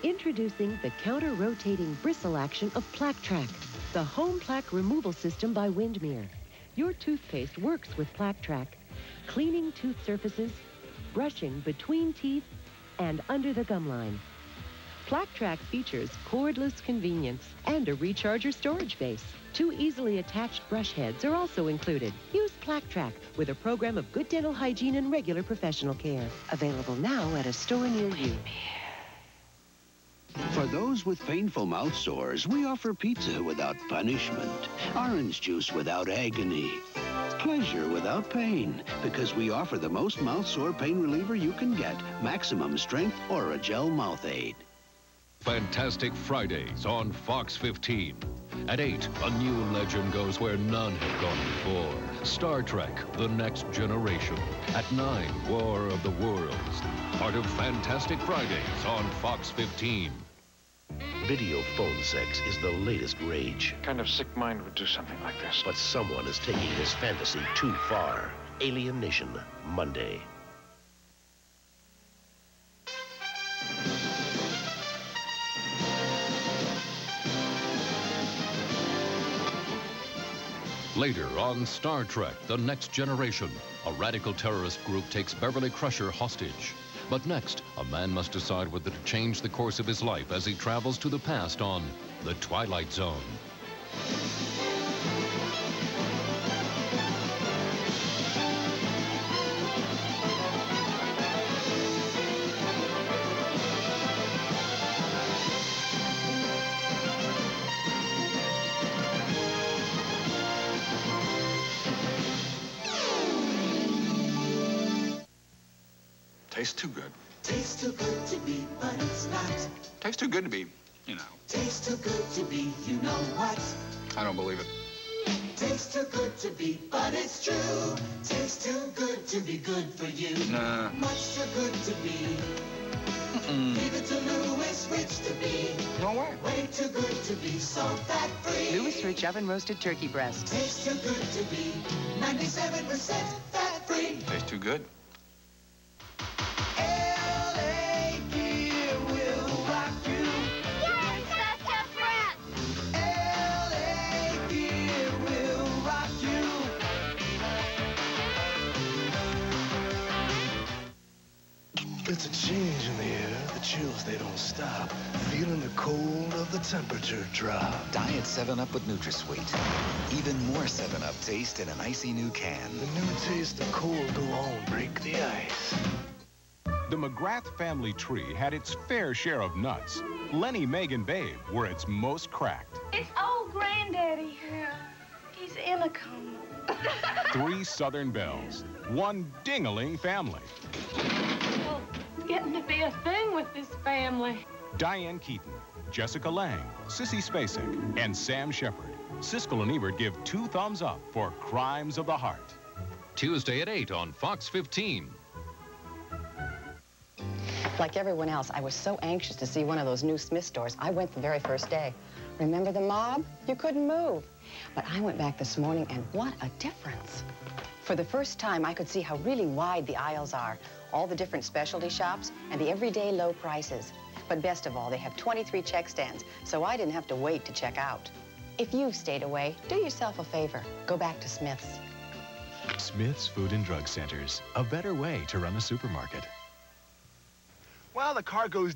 Introducing the counter-rotating bristle action of Plaque Track, the home plaque removal system by Windmere. Your toothpaste works with Plaque Track, cleaning tooth surfaces, brushing between teeth, and under the gum line. Plaque Track features cordless convenience and a recharger storage base. 2 easily attached brush heads are also included. Use Plaque Track with a program of good dental hygiene and regular professional care. Available now at a store near you. For those with painful mouth sores, we offer pizza without punishment, orange juice without agony, pleasure without pain, because we offer the most mouth sore pain reliever you can get, maximum strength Oragel Mouth Aid. Fantastic Fridays on Fox 15. At 8, a new legend goes where none have gone before. Star Trek, The Next Generation. At 9, War of the Worlds. Part of Fantastic Fridays on Fox 15. Video phone sex is the latest rage. What kind of sick mind would do something like this? But someone is taking this fantasy too far. Alien Nation, Monday. Later on Star Trek, The Next Generation, a radical terrorist group takes Beverly Crusher hostage. But next, a man must decide whether to change the course of his life as he travels to the past on The Twilight Zone. Tastes too good. Tastes too good to be, but it's not. Tastes too good to be, you know. Tastes too good to be, you know what? I don't believe it. Tastes too good to be, but it's true. Tastes too good to be good for you. Nah. Much too good to be. Leave it to Louis Rich to be. No way. Way too good to be so fat-free. Louis Rich oven roasted turkey breast. Tastes too good to be 97% fat-free. Tastes too good. It's a change in the air, the chills, they don't stop. Feeling the cold of the temperature drop. Diet 7-Up with NutraSweet. Even more 7-Up taste in an icy new can. The new taste of cold go on, break the ice. The McGrath family tree had its fair share of nuts. Lenny, Meg, and Babe were its most cracked. It's old Granddaddy. Yeah, he's in a coma. 3 Southern belles, 1 ding-a-ling family. Well, it's getting to be a thing with this family. Diane Keaton, Jessica Lange, Sissy Spacek, and Sam Shepard. Siskel and Ebert give 2 thumbs up for Crimes of the Heart. Tuesday at 8 on Fox 15. Like everyone else, I was so anxious to see one of those new Smith stores. I went the very first day. Remember the mob? You couldn't move. But I went back this morning, and what a difference. For the first time, I could see how really wide the aisles are. All the different specialty shops and the everyday low prices. But best of all, they have 23 check stands, so I didn't have to wait to check out. If you've stayed away, do yourself a favor. Go back to Smith's. Smith's Food and Drug Centers, a better way to run a supermarket. Well, the car goes...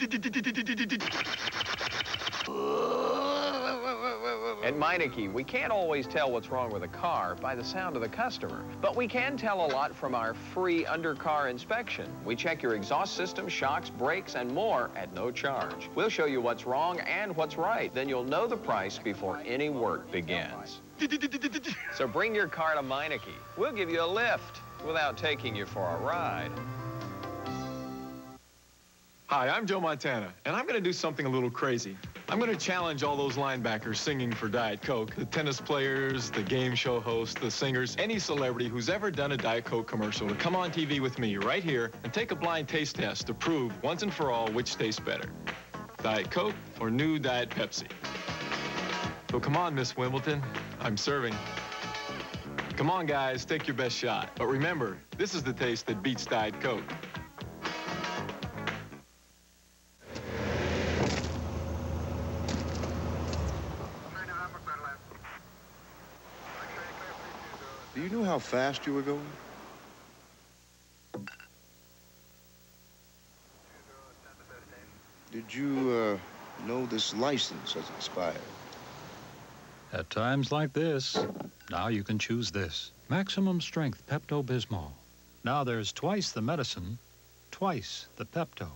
At Meineke, we can't always tell what's wrong with a car by the sound of the customer, but we can tell a lot from our free undercar inspection. We check your exhaust system, shocks, brakes, and more at no charge. We'll show you what's wrong and what's right. Then you'll know the price before any work begins. So bring your car to Meineke. We'll give you a lift without taking you for a ride. Hi, I'm Joe Montana, and I'm going to do something a little crazy. I'm going to challenge all those linebackers singing for Diet Coke, the tennis players, the game show hosts, the singers, any celebrity who's ever done a Diet Coke commercial to come on TV with me right here and take a blind taste test to prove once and for all which tastes better, Diet Coke or new Diet Pepsi. So come on, Miss Wimbledon, I'm serving. Come on, guys, take your best shot. But remember, this is the taste that beats Diet Coke. how fast you were going? Did you, know this license has expired? At times like this, now you can choose this. Maximum strength Pepto-Bismol. Now there's twice the medicine, twice the Pepto.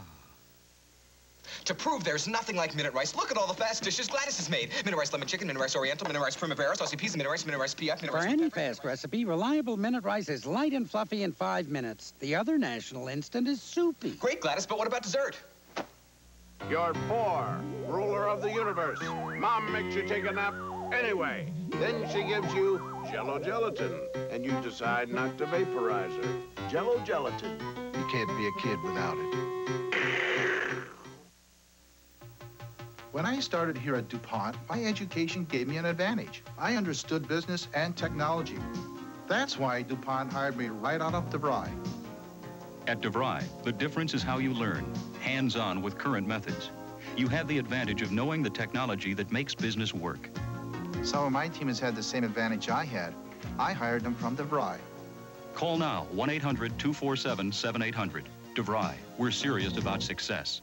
To prove there's nothing like Minute Rice, look at all the fast dishes Gladys has made. Minute Rice lemon chicken, Minute Rice oriental, Minute Rice primavera, saucy peas, Minute Rice PF, Minute Rice... For any fast recipe, reliable Minute Rice is light and fluffy in 5 minutes. The other national instant is soupy. Great, Gladys, but what about dessert? You're 4, ruler of the universe. Mom makes you take a nap anyway. Then she gives you Jell-O gelatin, and you decide not to vaporize her. Jell-O gelatin. You can't be a kid without it. When I started here at DuPont, my education gave me an advantage. I understood business and technology. That's why DuPont hired me right out of DeVry. At DeVry, the difference is how you learn, hands-on with current methods. You have the advantage of knowing the technology that makes business work. Some of my team has had the same advantage I had. I hired them from DeVry. Call now, 1-800-247-7800. DeVry, we're serious about success.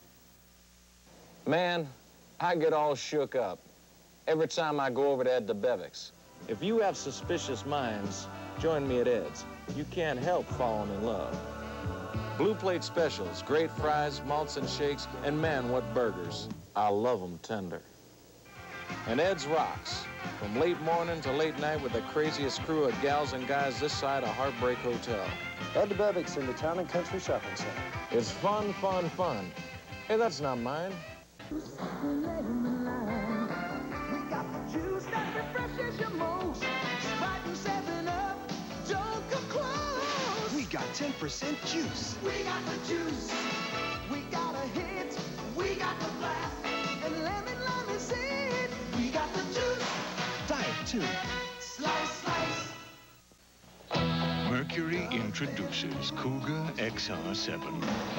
Man, I get all shook up every time I go over to Ed DeBevick's. If you have suspicious minds, join me at Ed's. You can't help falling in love. Blue plate specials, great fries, malts and shakes, and man, what burgers. I love them tender. And Ed's rocks, from late morning to late night with the craziest crew of gals and guys this side of Heartbreak Hotel. Ed DeBevick's in the Town and Country Shopping Center. It's fun, fun, fun. Hey, that's not mine. We got the juice that refreshes your most. Sprite and 7-Up, don't come close. We got 10% juice. We got the juice. We got a hit. We got the blast. And lemon lime is it. We got the juice. Diet 2. Slice, slice. Mercury introduces Cougar XR7.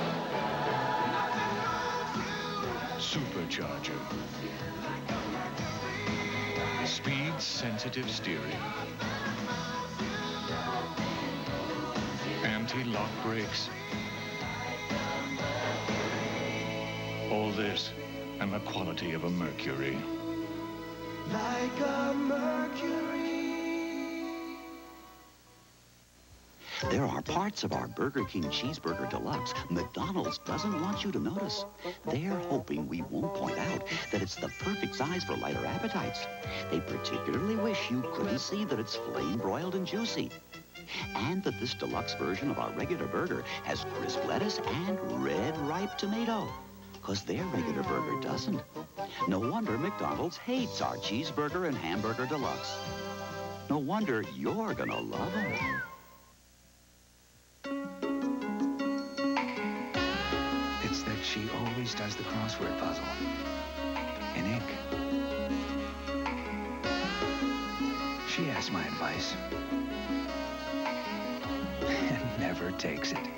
Supercharger. Speed-sensitive steering. Anti-lock brakes. All this and the quality of a Mercury. Like a Mercury. There are parts of our Burger King Cheeseburger Deluxe McDonald's doesn't want you to notice. They're hoping we won't point out that it's the perfect size for lighter appetites. They particularly wish you couldn't see that it's flame-broiled and juicy. And that this deluxe version of our regular burger has crisp lettuce and red ripe tomato. Because their regular burger doesn't. No wonder McDonald's hates our Cheeseburger and Hamburger Deluxe. No wonder you're gonna love them. It's that she always does the crossword puzzle in ink. She asks my advice and never takes it.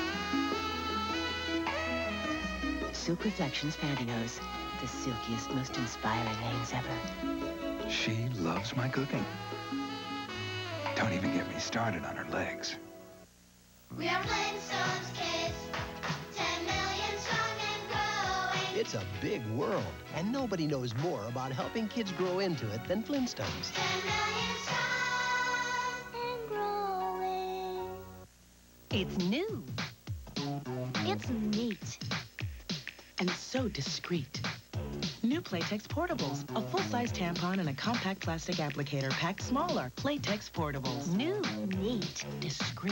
Silk Reflections Pantyhose. The silkiest, most inspiring names ever. She loves my cooking. Don't even get me started on her legs. We are Flintstones kids, 10 million strong and growing. It's a big world, and nobody knows more about helping kids grow into it than Flintstones. 10 million strong and growing. It's new. It's neat. And so discreet. New Playtex Portables, a full-size tampon and a compact plastic applicator packed smaller. Playtex Portables. New, neat, discreet.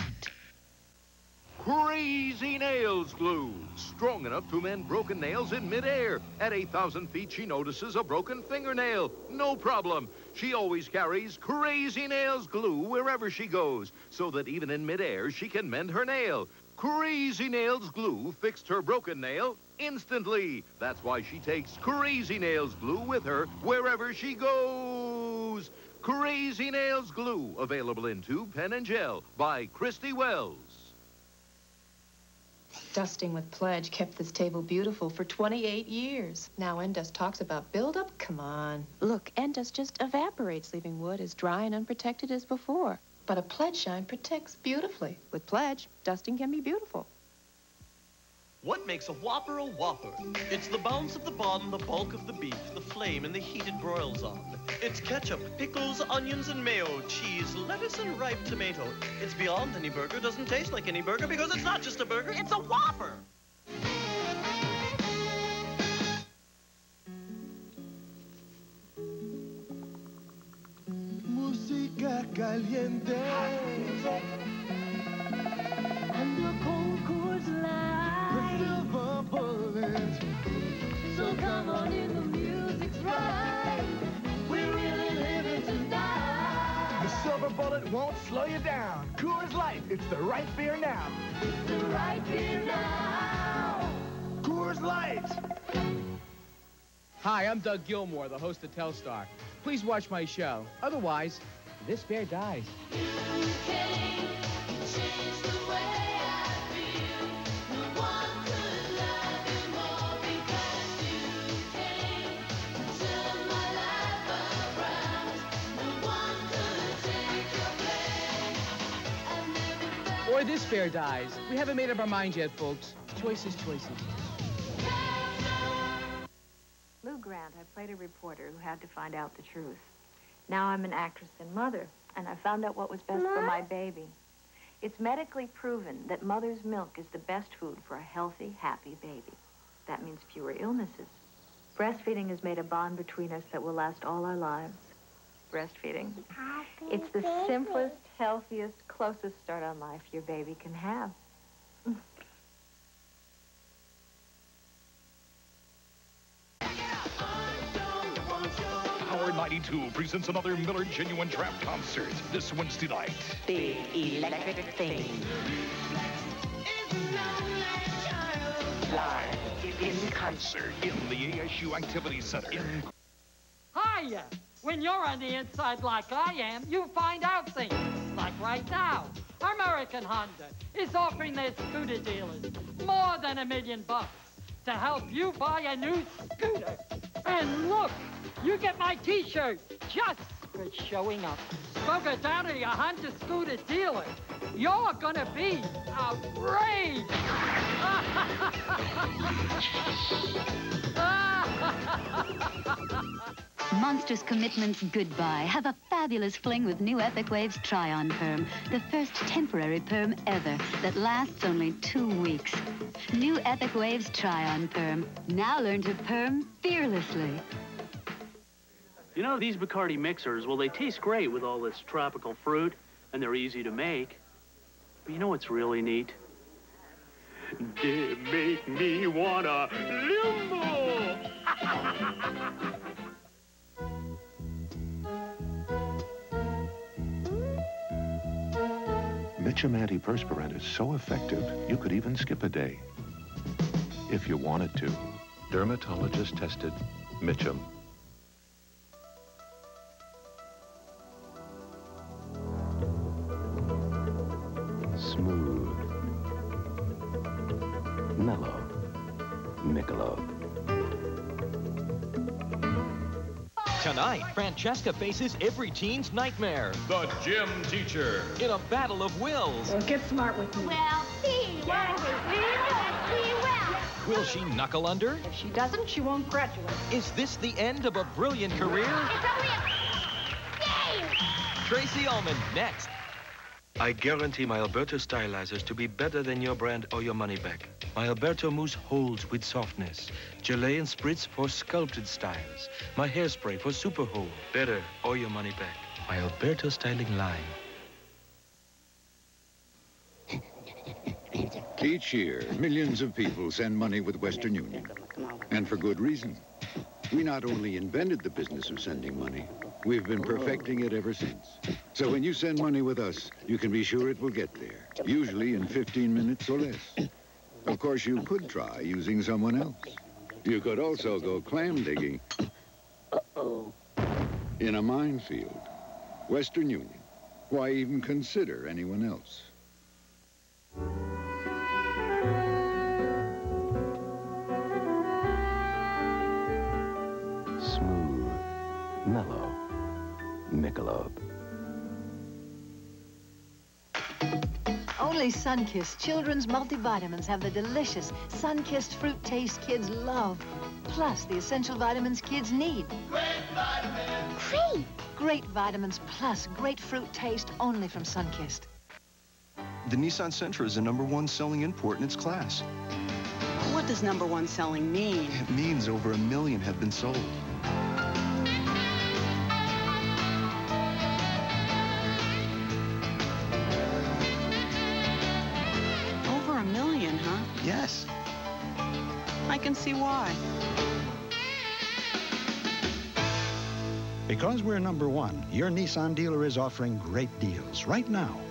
Crazy Nails Glue. Strong enough to mend broken nails in midair. At 8,000 feet, she notices a broken fingernail. No problem. She always carries Crazy Nails Glue wherever she goes, so that even in midair, she can mend her nail. Crazy Nails Glue fixed her broken nail instantly. That's why she takes Crazy Nails Glue with her wherever she goes. Crazy Nails Glue, available in tube, pen, and gel by Christy Wells. Dusting with Pledge kept this table beautiful for 28 years. Now Endust talks about buildup? Come on. Look, Endust just evaporates, leaving wood as dry and unprotected as before. But a Pledge shine protects beautifully. With Pledge, dusting can be beautiful. What makes a Whopper a Whopper? It's the bounce of the bun, the bulk of the beef, the flame and the heat it broils on. It's ketchup, pickles, onions, and mayo, cheese, lettuce, and ripe tomato. It's beyond any burger, doesn't taste like any burger because it's not just a burger, it's a Whopper! Música caliente. And the Concourse Line. The silver bullet. So come on in, the music's right. We're really living tonight. The silver bullet won't slow you down. Coors Light, it's the right beer now. It's the right beer now. Coors Light. Hi, I'm Doug Gilmore, the host of Telstar. Please watch my show. Otherwise, this bear dies. You came, you changed the way I feel. No one could love you more because you came and turned my life around. No one could take your place. Or this bear dies. We haven't made up our minds yet, folks. Choices, choices. Lou Grant, I played a reporter who had to find out the truth. Now I'm an actress and mother, and I found out what was best for my baby. It's medically proven that mother's milk is the best food for a healthy, happy baby. That means fewer illnesses. Breastfeeding has made a bond between us that will last all our lives. Breastfeeding. It's the simplest, healthiest, closest start on life your baby can have. Power 92 presents another Miller Genuine Draft concert this Wednesday night. Big electric thing. Live in concert in the ASU Activity Center. Hiya! When you're on the inside like I am, you find out things. Like right now, American Honda is offering their scooter dealers more than $1 million to help you buy a new scooter. And look, you get my T-shirt just for showing up. So go down to your Honda scooter dealer. You're gonna be outraged. Monstrous Commitment's goodbye. Have a fabulous fling with new Epic Waves Try-On Perm, the first temporary perm ever that lasts only 2 weeks. New Epic Waves Try-On Perm. Now learn to perm fearlessly. You know, these Bacardi mixers, well, they taste great with all this tropical fruit, and they're easy to make. But you know what's really neat? They make me wanna limbo! Mitchum antiperspirant is so effective, you could even skip a day. If you wanted to. Dermatologist tested Mitchum. Smooth. Mellow. Michelob. Tonight, Francesca faces every teen's nightmare. The gym teacher. In a battle of wills. Well, get smart with me. Well, see, well, Will she knuckle under? If she doesn't, she won't graduate. Is this the end of a brilliant career? It's only a game. Tracy Ullman, next. I guarantee my Alberto stylizers to be better than your brand or your money back. My Alberto mousse holds with softness. Gelée and spritz for sculpted styles. My hairspray for super hold. Better or your money back. My Alberto styling line. Each year, millions of people send money with Western Union. And for good reason. We not only invented the business of sending money, we've been perfecting it ever since. So when you send money with us, you can be sure it will get there, usually in 15 minutes or less. Of course, you could try using someone else. You could also go clam digging in a minefield. Western Union. Why even consider anyone else? Smooth. Mellow. Michelob. Only Sunkist Children's Multivitamins have the delicious Sunkist fruit taste kids love, plus the essential vitamins kids need. Great vitamins. Great vitamins plus great fruit taste only from Sunkist. The Nissan Sentra is the #1 selling import in its class. What does #1 selling mean? It means over 1 million have been sold. Over 1 million, huh? Yes. I can see why. Because we're #1, your Nissan dealer is offering great deals right now.